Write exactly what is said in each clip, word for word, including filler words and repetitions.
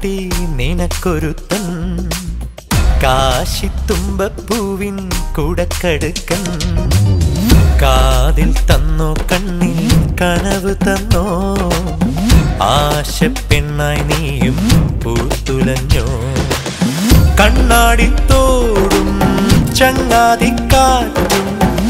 തമ്പൂരാട്ടി നിനക്കൊരുത്തൻ കാശിത്തുമ്പപ്പൂവിൻ കുടക്കടുക്കൻ കാതിൽ തന്നോ കണ്ണിൽ കനവ് തന്നോ ആശപ്പെണ്ണായി നീയും പൂത്തുലഞ്ഞോ കണ്ണാടിത്തോടും ചങ്ങാതിക്കാറ്റും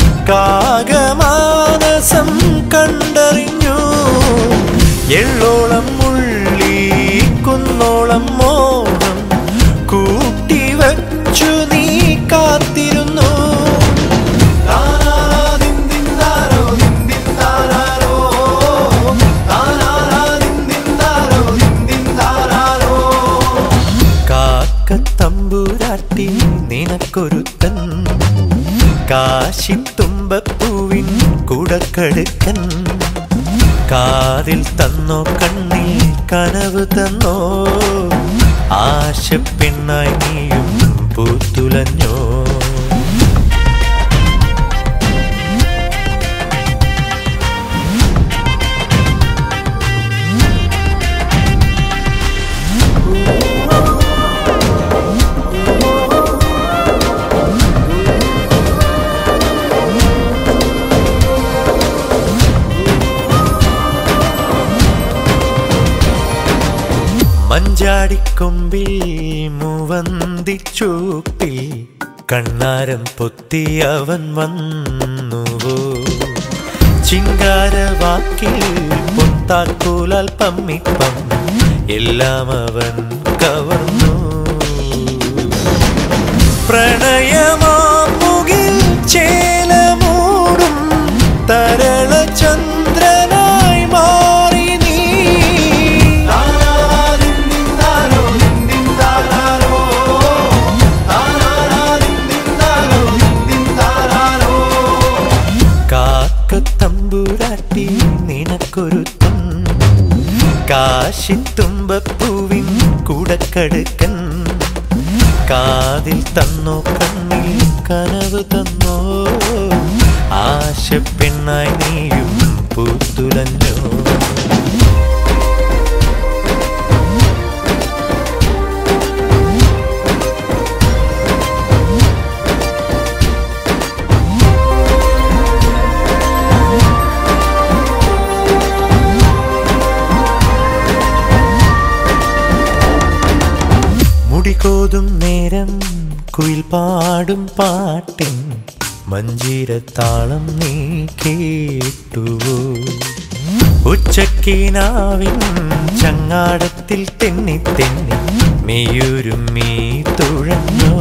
കാകമാനസം കണ്ടറിഞ്ഞു എള്ളോളം മുള്ളി കുന്നോളം മോഹം കൂട്ടിവച്ചു നീ കാത്തിരുന്നു കാക്കത്തമ്പൂരാട്ടി നിനക്കൊരുത്തൻ കാശിത്തുമ്പപ്പൂവിൻ കുടക്കടുക്കൻ കാതിൽ തന്നോ കണ്ണിൽ കനവ് തന്നോ ആശപ്പെണ്ണായി നീയും പൂത്തുലഞ്ഞോ മഞ്ചാടിക്കൊമ്പിൽ മൂവന്തിച്ചൂട്ടിൽ കണ്ണാരം പൊത്തിയവൻ വന്നുവോ ചിങ്കാരവാക്കിൽ പൊത്താക്കൂലാൽ പമ്മിപ്പം എല്ലാം അവൻ കവർന്നു പ്രണയമാമുകിൽ ചേലമൂടും തരള ചന്ദ്രനായി മാറി നീ കാക്കത്തമ്പൂരാട്ടി നിനക്കൊരുത്തൻ കാശിത്തുമ്പപ്പൂവിൻ കുടക്കടുക്കൻ കാതിൽ തന്നോ കണ്ണിൽ കനവ് തന്നോ ആശപ്പെണ്ണായി നീയും പൂത്തുലഞ്ഞോ മുടികോതും നേരം കുയിൽ പാടും പാട്ടിൻ മഞ്ചീരത്താളം നീ കേട്ടുവോ ഉച്ചക്കീനാവിൻ ചങ്ങാടത്തിൽ തെന്നി തെന്നി മെയ്യുരുമ്മീ തുഴഞ്ഞോ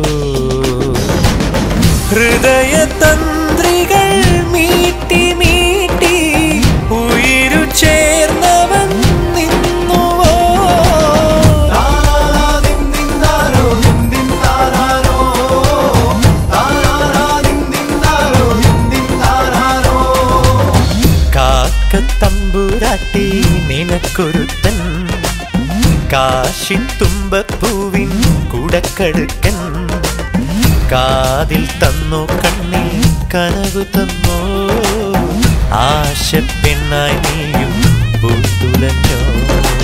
ഹൃദയതന്ത്രികൾ മീട്ടി മീട്ടി ഉയിരു ചേർന്നവൻ നിന്നുവോ കാക്കത്തമ്പൂരാട്ടി നിനക്കൊരുത്തൻ കാശിത്തുമ്പപ്പൂവിൻ കുടക്കടുക്കൻ കാതിൽ തന്നോ കണ്ണിൽ കനവ് തന്നോ ആശപ്പെണ്ണായി നീയും പൂത്തുലഞ്ഞോ